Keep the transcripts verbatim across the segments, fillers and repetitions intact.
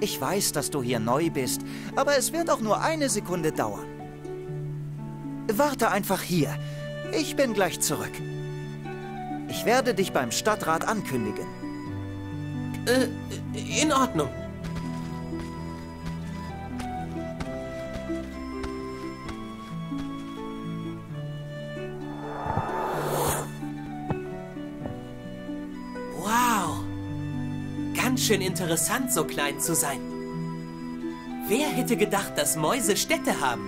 Ich weiß, dass du hier neu bist, aber es wird auch nur eine Sekunde dauern. Warte einfach hier. Ich bin gleich zurück. Ich werde dich beim Stadtrat ankündigen. Äh, in Ordnung. Wow. Ganz schön interessant, so klein zu sein. Wer hätte gedacht, dass Mäuse Städte haben?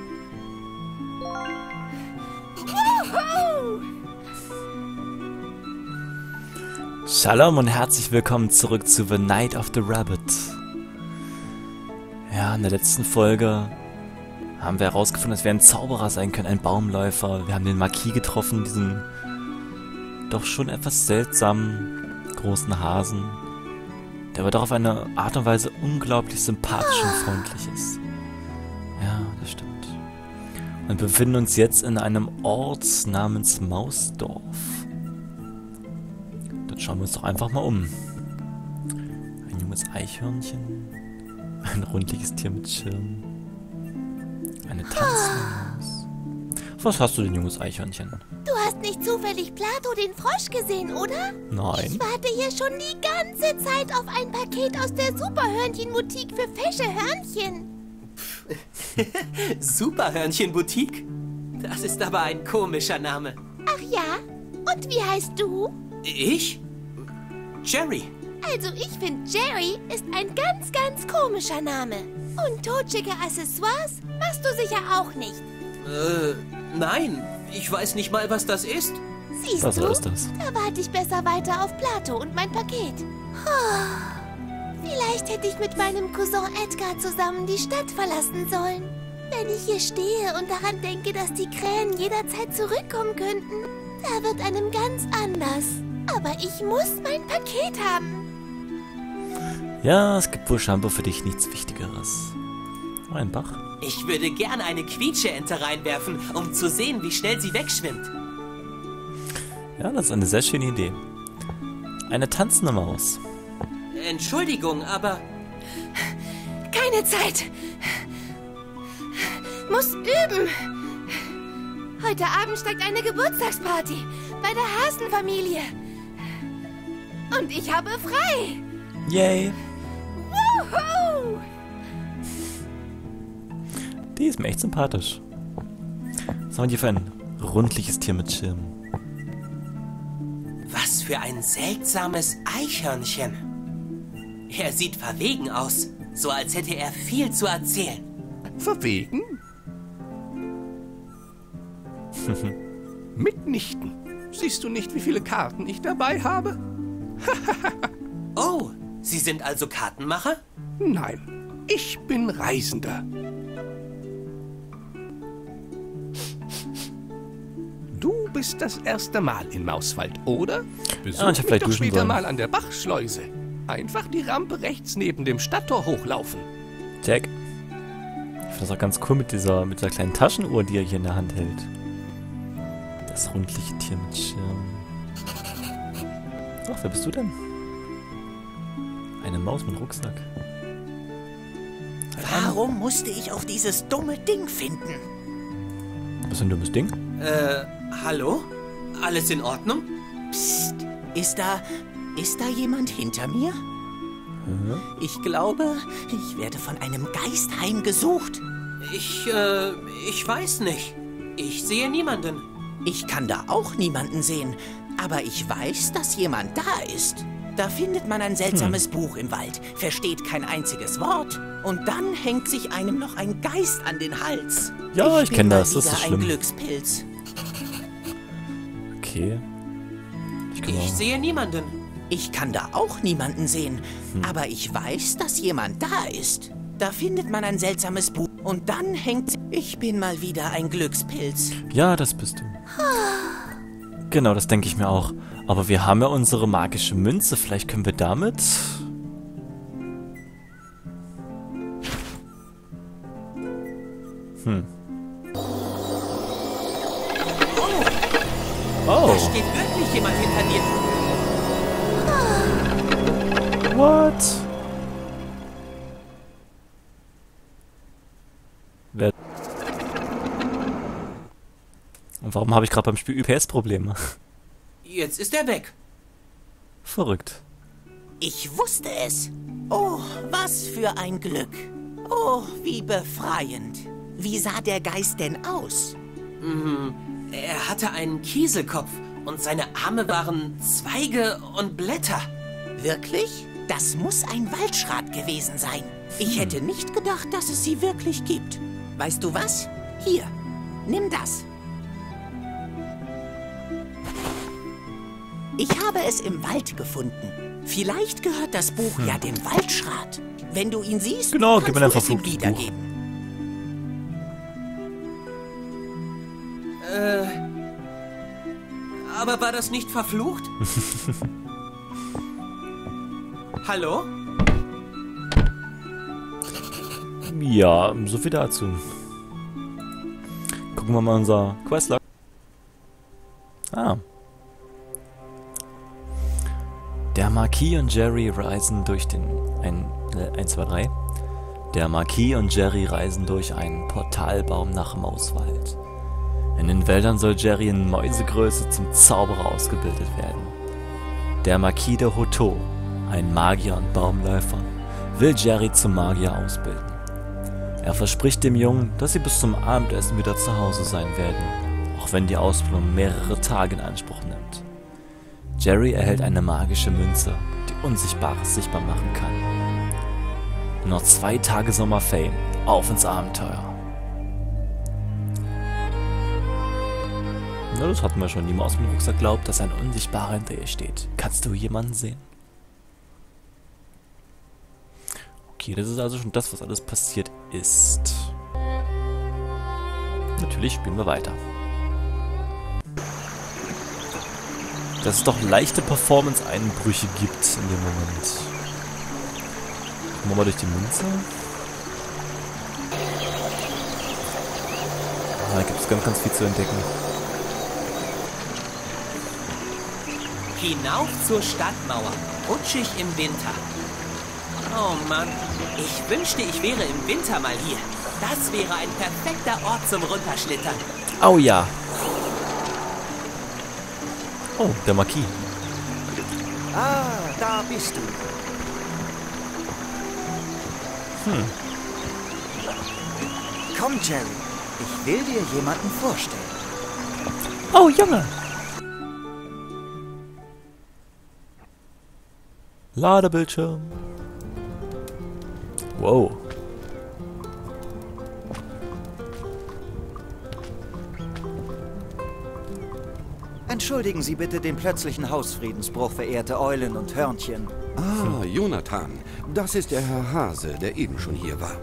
Shalom und herzlich willkommen zurück zu The Night of the Rabbit. Ja, in der letzten Folge haben wir herausgefunden, dass wir ein Zauberer sein können, ein Baumläufer. Wir haben den Marquis getroffen, diesen doch schon etwas seltsamen großen Hasen, der aber doch auf eine Art und Weise unglaublich sympathisch und freundlich ist. Ja, das stimmt. Und wir befinden uns jetzt in einem Ort namens Mausdorf. Dort schauen wir uns doch einfach mal um. Ein junges Eichhörnchen, ein rundliches Tier mit Schirm, eine tanzende Maus. Was hast du denn, junges Eichhörnchen? Du hast nicht zufällig Plato den Frosch gesehen, oder? Nein. Ich warte hier schon die ganze Zeit auf ein Paket aus der Superhörnchen-Boutique für fesche Hörnchen. Superhörnchen-Boutique? Das ist aber ein komischer Name. Ach ja? Und wie heißt du? Ich? Jerry. Also ich finde, Jerry ist ein ganz, ganz komischer Name. Und totschicke Accessoires machst du sicher auch nicht. Äh, nein. Ich weiß nicht mal, was das ist. Siehst Was du? ist das? Da warte ich besser weiter auf Plato und mein Paket. Oh, vielleicht hätte ich mit meinem Cousin Edgar zusammen die Stadt verlassen sollen. Wenn ich hier stehe und daran denke, dass die Krähen jederzeit zurückkommen könnten, da wird einem ganz anders. Aber ich muss mein Paket haben. Ja, es gibt wohl scheinbar für dich nichts Wichtigeres. Oh, ein Bach. Ich würde gerne eine Quietscheente reinwerfen, um zu sehen, wie schnell sie wegschwimmt. Ja, das ist eine sehr schöne Idee. Eine tanzende Maus. Entschuldigung, aber... Keine Zeit. Muss üben. Heute Abend steigt eine Geburtstagsparty bei der Hasenfamilie. Und ich habe frei. Yay. Wuhu! Die ist mir echt sympathisch. Was haben wir hier für ein rundliches Tier mit Schirm? Was für ein seltsames Eichhörnchen. Er sieht verwegen aus, so als hätte er viel zu erzählen. Verwegen? Mitnichten. Siehst du nicht, wie viele Karten ich dabei habe? Oh, Sie sind also Kartenmacher? Nein, ich bin Reisender. Du bist das erste Mal in Mauswald, oder? Besuch Ja, ich hab mich vielleicht doch duschen später sollen. mal an der Bachschleuse. Einfach die Rampe rechts neben dem Stadttor hochlaufen. Jack. Ich finde das auch ganz cool mit dieser, mit dieser kleinen Taschenuhr, die er hier in der Hand hält. Das rundliche Tier mit Schirm. Ach, wer bist du denn? Eine Maus mit Rucksack. Warum musste ich auf dieses dumme Ding finden? Was ist ein dummes Ding? Äh, hallo? Alles in Ordnung? Psst, ist da... ist da jemand hinter mir? Hä? Ich glaube, ich werde von einem Geist heimgesucht. Ich, äh, ich weiß nicht. Ich sehe niemanden. Ich kann da auch niemanden sehen, aber ich weiß, dass jemand da ist. Da findet man ein seltsames hm. Buch im Wald, versteht kein einziges Wort und dann hängt sich einem noch ein Geist an den Hals. Ja, ich, ich kenne das, das ist ist ein schlimm. Glückspilz. Okay. Ich, ich sehe niemanden. Ich kann da auch niemanden sehen, hm. aber ich weiß, dass jemand da ist. Da findet man ein seltsames Buch und dann hängt... Ich bin mal wieder ein Glückspilz. Ja, das bist du. Genau, das denke ich mir auch. Aber wir haben ja unsere magische Münze. Vielleicht können wir damit... Hm. Oh. Da steht wirklich jemand hinter dir. What? warum habe ich gerade beim Spiel Ü P S-Probleme? Jetzt ist er weg. Verrückt. Ich wusste es. Oh, was für ein Glück. Oh, wie befreiend. Wie sah der Geist denn aus? Er hatte einen Kieselkopf und seine Arme waren Zweige und Blätter. Wirklich? Das muss ein Waldschrat gewesen sein. Ich hätte nicht gedacht, dass es sie wirklich gibt. Weißt du was? Hier, nimm das. Ich habe es im Wald gefunden. Vielleicht gehört das Buch hm. ja dem Waldschrat. Wenn du ihn siehst, genau, kannst gib mir du ein es ihm verfluchtes wiedergeben. Äh, aber war das nicht verflucht? Hallo? Ja, so viel dazu. Gucken wir mal unser Questlog. Ah. Der Marquis und Jerry reisen durch den... Ein, äh, eins, zwei, drei. Der Marquis und Jerry reisen durch einen Portalbaum nach Mauswald. In den Wäldern soll Jerry in Mäusegröße zum Zauberer ausgebildet werden. Der Marquis de Hotot, ein Magier und Baumläufer, will Jerry zum Magier ausbilden. Er verspricht dem Jungen, dass sie bis zum Abendessen wieder zu Hause sein werden, auch wenn die Ausbildung mehrere Tage in Anspruch nimmt. Jerry erhält eine magische Münze, die Unsichtbares sichtbar machen kann. Nur zwei Tage Sommerferien, auf ins Abenteuer. Na, das hatten wir schon. Die Maus mit dem Rucksack glaubt, dass ein Unsichtbarer hinter ihr steht. Kannst du jemanden sehen? Okay, das ist also schon das, was alles passiert ist. Natürlich spielen wir weiter. Dass es doch leichte Performance-Einbrüche gibt in dem Moment. Gucken wir mal durch die Münze. Ah, da gibt es ganz, ganz viel zu entdecken. Hinauf zur Stadtmauer, rutschig im Winter. Oh Mann, ich wünschte, ich wäre im Winter mal hier. Das wäre ein perfekter Ort zum Runterschlittern. Oh ja. Oh, der Marquis. Ah, da bist du. Hm. Komm, Jerry. Ich will dir jemanden vorstellen. Oh, Junge. Ladebildschirm. Wow. Entschuldigen Sie bitte den plötzlichen Hausfriedensbruch, verehrte Eulen und Hörnchen. Ah, Jonathan. Das ist der Herr Hase, der eben schon hier war.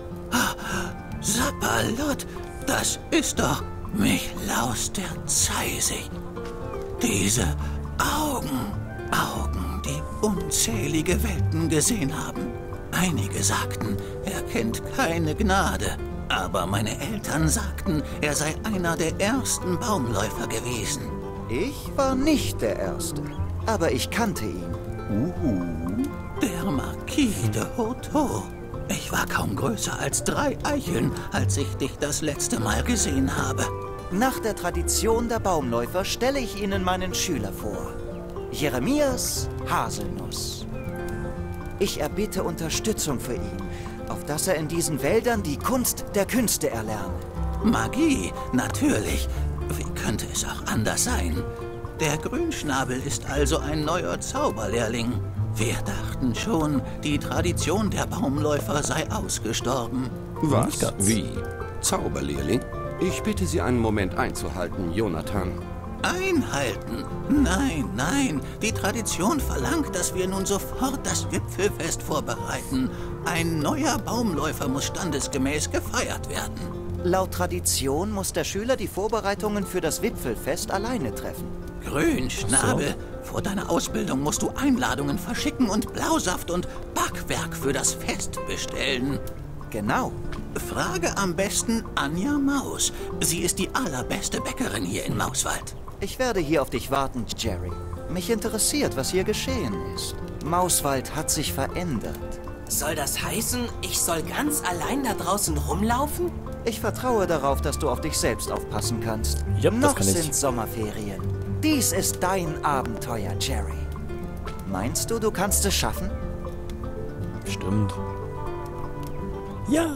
Sapperlot, das ist doch Michlaus der Zeisig. Diese Augen, Augen, die unzählige Welten gesehen haben. Einige sagten, er kennt keine Gnade. Aber meine Eltern sagten, er sei einer der ersten Baumläufer gewesen. Ich war nicht der Erste, aber ich kannte ihn. Uhu, der Marquis de Hotot. Ich war kaum größer als drei Eicheln, als ich dich das letzte Mal gesehen habe. Nach der Tradition der Baumläufer stelle ich Ihnen meinen Schüler vor. Jeremias Haselnuss. Ich erbitte Unterstützung für ihn, auf dass er in diesen Wäldern die Kunst der Künste erlerne. Magie, natürlich. Wie könnte es auch anders sein? Der Grünschnabel ist also ein neuer Zauberlehrling. Wir dachten schon, die Tradition der Baumläufer sei ausgestorben. Was? Wie? Zauberlehrling? Ich bitte Sie, einen Moment einzuhalten, Jonathan. Einhalten? Nein, nein. Die Tradition verlangt, dass wir nun sofort das Wipfelfest vorbereiten. Ein neuer Baumläufer muss standesgemäß gefeiert werden. Laut Tradition muss der Schüler die Vorbereitungen für das Wipfelfest alleine treffen. Grünschnabel, so. Vor deiner Ausbildung musst du Einladungen verschicken und Blausaft und Backwerk für das Fest bestellen. Genau. Frage am besten Anja Maus. Sie ist die allerbeste Bäckerin hier in Mauswald. Ich werde hier auf dich warten, Jerry. Mich interessiert, was hier geschehen ist. Mauswald hat sich verändert. Soll das heißen, ich soll ganz allein da draußen rumlaufen? Ich vertraue darauf, dass du auf dich selbst aufpassen kannst. Ja, das Noch kann ich. sind Sommerferien. Dies ist dein Abenteuer, Jerry. Meinst du, du kannst es schaffen? Stimmt. Ja.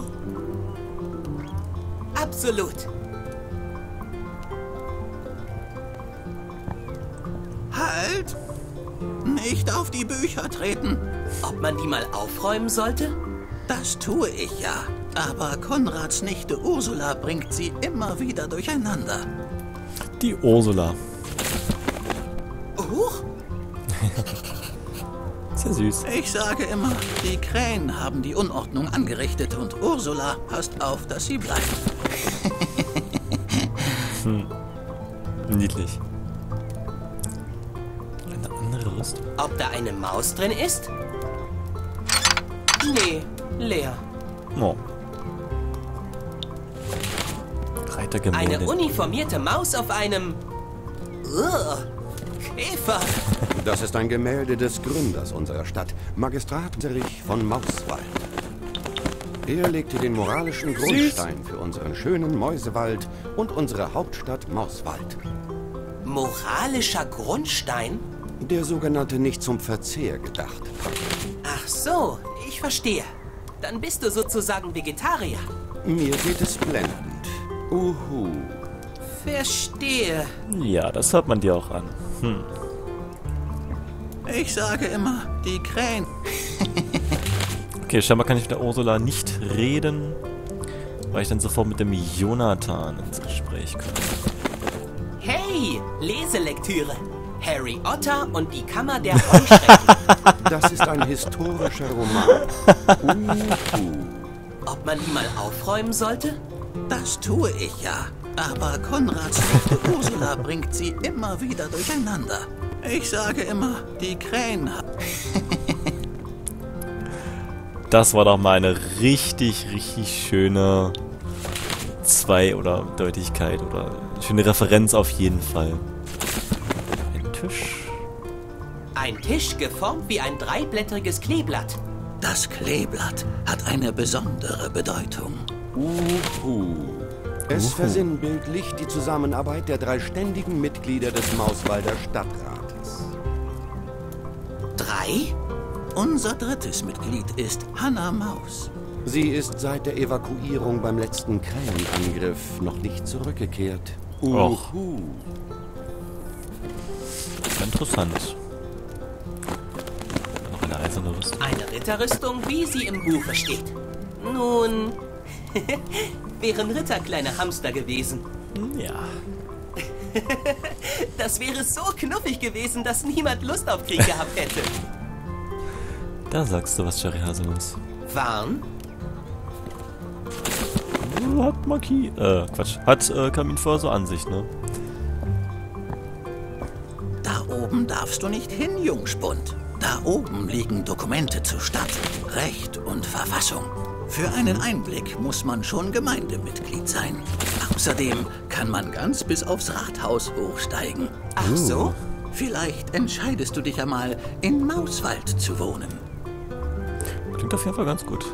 Absolut. Halt! Nicht auf die Bücher treten. Ob man die mal aufräumen sollte? Das tue ich ja. Aber Konrads Nichte Ursula bringt sie immer wieder durcheinander. Die Ursula. Huch! Sehr süß. Ich sage immer, die Krähen haben die Unordnung angerichtet und Ursula passt auf, dass sie bleibt. Hm. Niedlich. Eine andere Rüstung. Ob da eine Maus drin ist? Nee, leer. Oh. Reitergemälde. Eine uniformierte Maus auf einem... Ugh, Käfer. Das ist ein Gemälde des Gründers unserer Stadt, Magistrat Serich von Mauswald. Er legte den moralischen Grundstein für unseren schönen Mäusewald und unsere Hauptstadt Mauswald. Moralischer Grundstein? Der sogenannte nicht zum Verzehr gedacht. Ach so, ich verstehe. Dann bist du sozusagen Vegetarier. Mir geht es blendend. Uhu. Verstehe. Ja, das hört man dir auch an. Hm. Ich sage immer, die Krähen... Okay, scheinbar kann ich mit der Ursula nicht reden, weil ich dann sofort mit dem Jonathan ins Gespräch komme. Hey, Leselektüre. Harry Otter und die Kammer der Heuschrecken. Das ist ein historischer Roman. Uhu. Ob man die mal aufräumen sollte? Das tue ich ja. Aber Konrads Nichte Ursula bringt sie immer wieder durcheinander. Ich sage immer, die Krähen haben... Das war doch mal eine richtig, richtig schöne Zwei- oder Deutlichkeit oder schöne Referenz auf jeden Fall. Ein Tisch. Ein Tisch geformt wie ein dreiblättriges Kleeblatt. Das Kleeblatt hat eine besondere Bedeutung. Uhu. Es Uhu. versinnbildlicht die Zusammenarbeit der drei ständigen Mitglieder des Mauswalder Stadtrates. Drei? Unser drittes Mitglied ist Hannah Maus. Sie ist seit der Evakuierung beim letzten Krähenangriff noch nicht zurückgekehrt. Och. Uhu. Interessant. Noch eine eiserne Rüstung. Eine Ritterrüstung, wie sie im Buche steht. Nun, wären Ritter kleine Hamster gewesen. Ja. Das wäre so knuffig gewesen, dass niemand Lust auf Krieg gehabt hätte. Da sagst du was, Jerry Haselnuss. Warn? Hat Marquis, äh, Quatsch, hat äh, Kaminfeuer so an sich, ne? Da oben darfst du nicht hin, Jungspund. Da oben liegen Dokumente zur Stadt, Recht und Verfassung. Für einen Einblick muss man schon Gemeindemitglied sein. Außerdem kann man ganz bis aufs Rathaus hochsteigen. Ach so? Vielleicht entscheidest du dich ja mal, in Mauswald zu wohnen. Klingt auf jeden Fall ganz gut.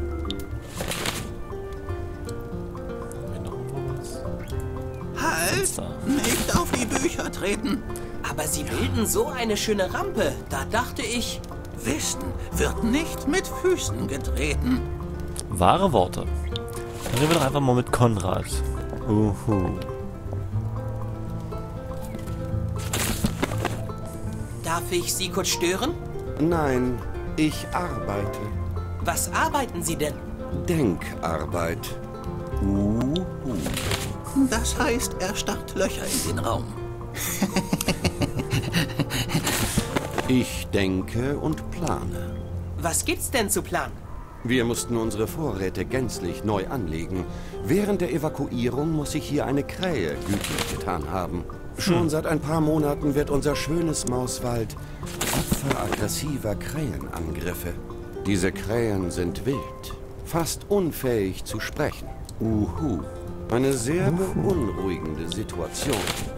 Haben wir noch irgendwo was? Halt! Fenster. Nicht auf die Bücher treten. Aber sie bilden so eine schöne Rampe. Da dachte ich... Wissen wird nicht mit Füßen getreten. Wahre Worte. Dann reden wir doch einfach mal mit Konrad. Uhu. Darf ich Sie kurz stören? Nein, ich arbeite. Was arbeiten Sie denn? Denkarbeit. Uhu. Das heißt, er starrt Löcher in den Raum. Ich denke und plane. Was gibt's denn zu planen? Wir mussten unsere Vorräte gänzlich neu anlegen. Während der Evakuierung muss sich hier eine Krähe gütlich getan haben. Schon seit ein paar Monaten wird unser schönes Mauswald Opfer aggressiver Krähenangriffe. Diese Krähen sind wild, fast unfähig zu sprechen. Uhu. Eine sehr beunruhigende Situation.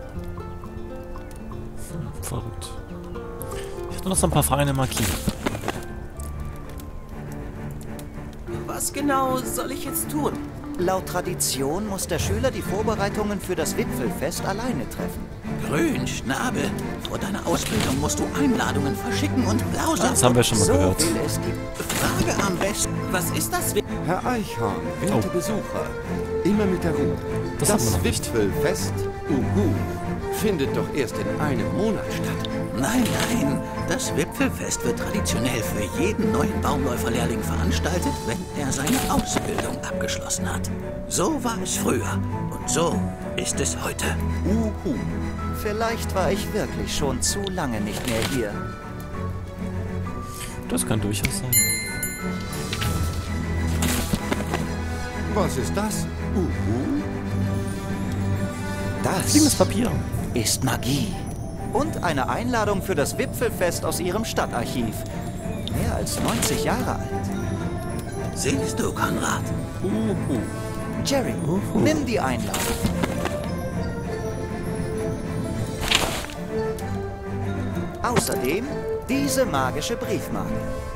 Verrückt. Ich hatte noch so ein paar Vereine Marquis. Was genau soll ich jetzt tun? Laut Tradition muss der Schüler die Vorbereitungen für das Wipfelfest alleine treffen. Grün, Schnabel. Vor deiner Ausbildung musst du Einladungen verschicken und blausern. Das haben wir schon mal So gehört. viel es gibt. Frage am besten. Was ist das? Herr Eichhorn, werte Oh. Besucher, immer mit der Ruhe. Das Das, haben wir noch nicht. Wipfelfest, uhu, findet doch erst in einem Monat statt. Nein, nein. Das Wipfelfest wird traditionell für jeden neuen Baumläuferlehrling veranstaltet, wenn er seine Ausbildung abgeschlossen hat. So war es früher und so ist es heute. Uhu. Vielleicht war ich wirklich schon zu lange nicht mehr hier. Das kann durchaus sein. Was ist das? Uhu. Fliegendes Das Papier. ist Magie. Und eine Einladung für das Wipfelfest aus ihrem Stadtarchiv. Mehr als neunzig Jahre alt. Siehst du, Konrad? Uhu. Jerry, nimm die Einladung. Außerdem diese magische Briefmarke.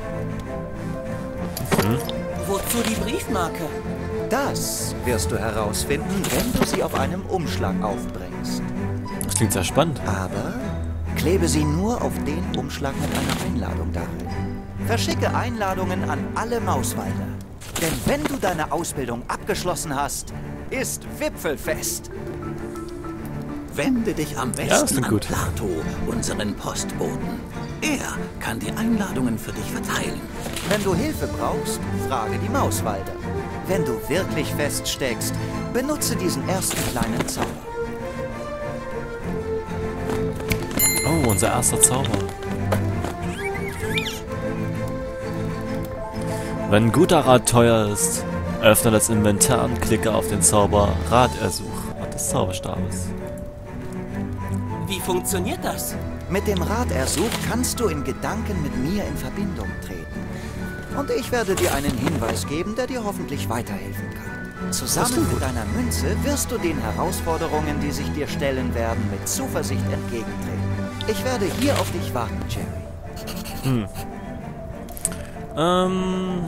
Wozu die Briefmarke? Das wirst du herausfinden, wenn du sie auf einem Umschlag aufbringst. Das klingt sehr spannend. Aber klebe sie nur auf den Umschlag mit einer Einladung darin. Verschicke Einladungen an alle Mauswalder. Denn wenn du deine Ausbildung abgeschlossen hast, ist Wipfelfest. Wende dich am Ja, das besten klingt an gut. Plato, unseren Postboten. Er kann die Einladungen für dich verteilen. Wenn du Hilfe brauchst, frage die Mauswalder. Wenn du wirklich feststeckst, benutze diesen ersten kleinen Zauber. Oh, unser erster Zauber. Wenn guter Rat teuer ist, öffne das Inventar und klicke auf den Zauber Ratersuch des Zauberstabes. Wie funktioniert das? Mit dem Ratersuch kannst du in Gedanken mit mir in Verbindung treten. Und ich werde dir einen Hinweis geben, der dir hoffentlich weiterhelfen kann. Zusammen mit deiner Münze wirst du den Herausforderungen, die sich dir stellen werden, mit Zuversicht entgegentreten. Ich werde hier auf dich warten, Jerry. Ähm.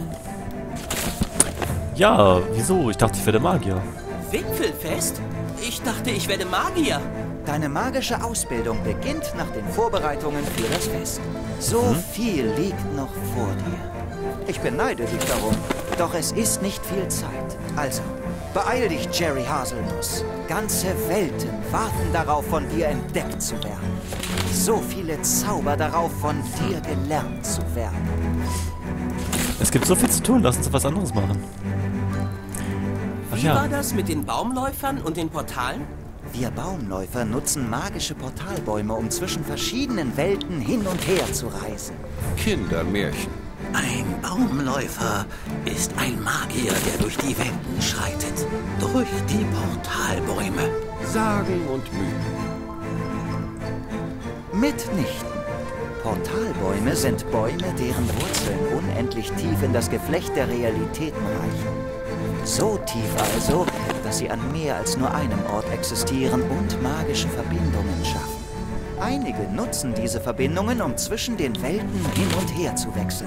Ja, wieso? Ich dachte, ich werde Magier. Wipfelfest? Ich dachte, ich werde Magier. Deine magische Ausbildung beginnt nach den Vorbereitungen für das Fest. So viel liegt noch vor dir. Ich beneide dich darum, doch es ist nicht viel Zeit. Also, beeil dich, Jerry Haselnuss. Ganze Welten warten darauf, von dir entdeckt zu werden. So viele Zauber darauf, von dir gelernt zu werden. Es gibt so viel zu tun, lass uns was anderes machen. Ach Wie war ja, das mit den Baumläufern und den Portalen? Wir Baumläufer nutzen magische Portalbäume, um zwischen verschiedenen Welten hin und her zu reisen. Kindermärchen. Ein Baumläufer ist ein Magier, der durch die Welten schreitet. Durch die Portalbäume. Sagen und Mythen. Mitnichten. Portalbäume sind Bäume, deren Wurzeln unendlich tief in das Geflecht der Realitäten reichen. So tief also, dass sie an mehr als nur einem Ort existieren und magische Verbindungen schaffen. Einige nutzen diese Verbindungen, um zwischen den Welten hin und her zu wechseln.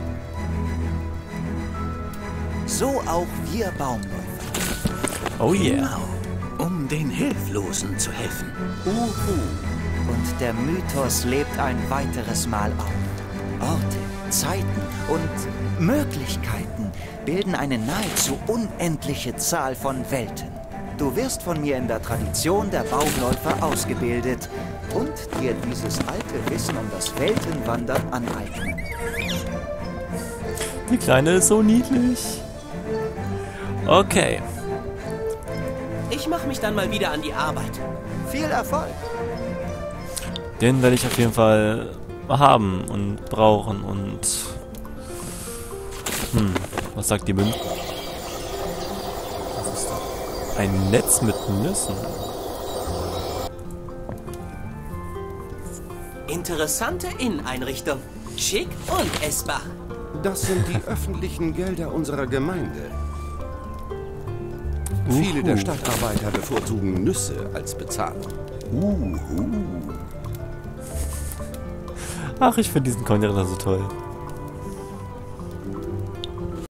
So auch wir Baumläufer. oh yeah. Genau, um den Hilflosen zu helfen. Uhu. Und der Mythos lebt ein weiteres Mal auf. Orte, Zeiten und Möglichkeiten bilden eine nahezu unendliche Zahl von Welten. Du wirst von mir in der Tradition der Baumläufer ausgebildet und dir dieses alte Wissen um das Weltenwandern aneignen. Die Kleine ist so niedlich. Okay. Ich mache mich dann mal wieder an die Arbeit. Viel Erfolg! Den werde ich auf jeden Fall haben und brauchen und... Hm, was sagt die Münze? Was ist das? Ein Netz mit Nüssen. Interessante Inneneinrichtung. Schick und essbar. Das sind die öffentlichen Gelder unserer Gemeinde. Viele der Stadtarbeiter bevorzugen Nüsse als Bezahlung. Ach, ich finde diesen Conjurer so toll.